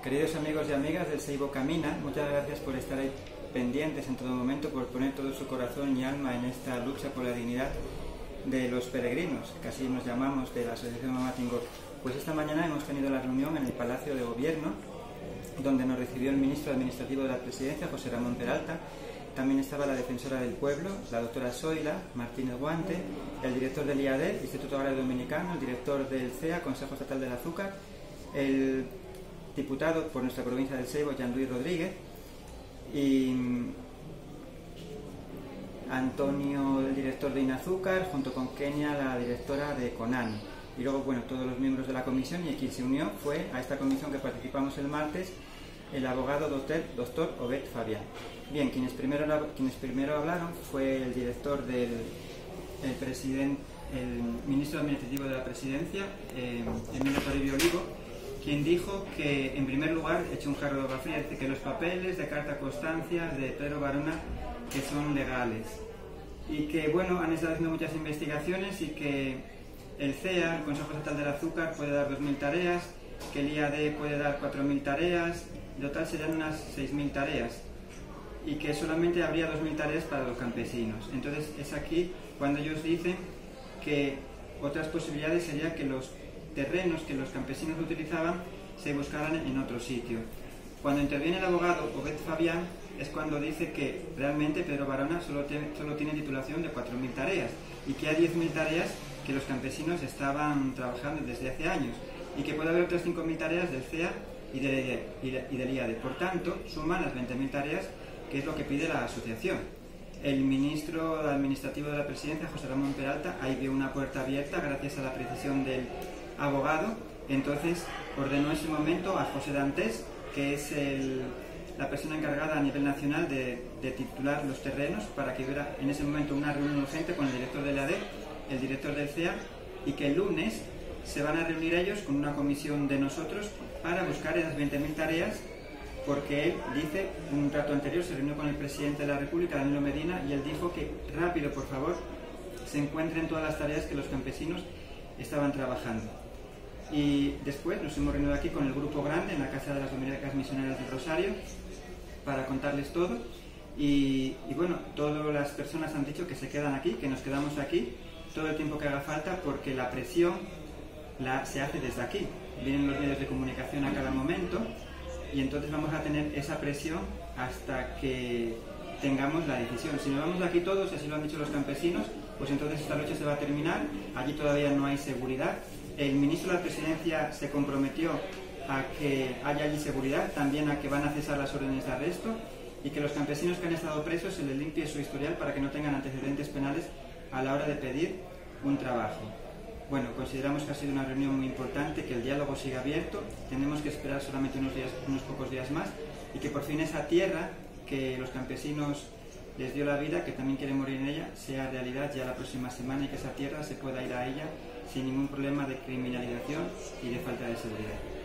Queridos amigos y amigas del Seibo Camina, muchas gracias por estar ahí pendientes en todo momento, por poner todo su corazón y alma en esta lucha por la dignidad de los peregrinos, que así nos llamamos, de la Asociación Mama Tingor. Pues esta mañana hemos tenido la reunión en el Palacio de Gobierno, donde nos recibió el ministro administrativo de la Presidencia, José Ramón Peralta. También estaba la defensora del pueblo, la doctora Zoila Martínez Guante, el director del IAD, Instituto Agrario Dominicano, el director del CEA, Consejo Estatal del Azúcar, el diputado por nuestra provincia del Seibo, Jean-Louis Rodríguez, y Antonio, el director de INAZúcar, junto con Kenia, la directora de CONAN. Y luego, bueno, todos los miembros de la comisión, y quien se unió fue a esta comisión que participamos el martes, el abogado doctor Obed Fabián. Bien, quienes primero hablaron fue el director el ministro administrativo de la Presidencia, Emilio Toribio Olivo, quien dijo que, en primer lugar, echó un jarro de agua fría, que los papeles de carta constancia de Pedro Barona que son legales, y que, bueno, han estado haciendo muchas investigaciones y que el CEA, el Consejo Estatal del Azúcar, puede dar 2.000 tareas, que el IAD puede dar 4.000 tareas, en total serían unas 6.000 tareas, y que solamente habría 2.000 tareas para los campesinos. Entonces es aquí cuando ellos dicen que otras posibilidades sería que los terrenos que los campesinos utilizaban se buscaran en otro sitio. Cuando interviene el abogado Obed Fabián es cuando dice que realmente Pedro Barona solo tiene titulación de 4.000 tareas y que hay 10.000 tareas que los campesinos estaban trabajando desde hace años, y que puede haber otras 5.000 tareas del CEA y del IAD. Por tanto, suman las 20.000 tareas, que es lo que pide la asociación. El ministro administrativo de la Presidencia, José Ramón Peralta, ahí vio una puerta abierta gracias a la precisión del abogado. Entonces ordenó en ese momento a José Dantes, que es la persona encargada a nivel nacional de titular los terrenos, para que hubiera en ese momento una reunión urgente con el director del IAD, el director del CEA, y que el lunes se van a reunir ellos con una comisión de nosotros para buscar esas 20.000 tareas, porque él dice, un rato anterior se reunió con el presidente de la República, Danilo Medina, y él dijo que rápido, por favor, se encuentren todas las tareas que los campesinos estaban trabajando. Y después nos hemos reunido aquí con el grupo grande en la Casa de las Dominicas Misioneras del Rosario para contarles todo, y bueno, todas las personas han dicho que se quedan aquí, que nos quedamos aquí todo el tiempo que haga falta, porque la presión se hace desde aquí. Vienen los medios de comunicación a cada momento, y entonces vamos a tener esa presión hasta que tengamos la decisión. Si nos vamos de aquí todos, así lo han dicho los campesinos, pues entonces esta lucha se va a terminar. Allí todavía no hay seguridad. El ministro de la Presidencia se comprometió a que haya allí seguridad, también a que van a cesar las órdenes de arresto, y que los campesinos que han estado presos se les limpie su historial para que no tengan antecedentes penales a la hora de pedir un trabajo. Bueno, consideramos que ha sido una reunión muy importante, que el diálogo siga abierto, tenemos que esperar solamente unos pocos días más, y que por fin esa tierra que los campesinos les dio la vida, que también quieren morir en ella, sea realidad ya la próxima semana, y que esa tierra se pueda ir a ella sin ningún problema de criminalización y de falta de seguridad.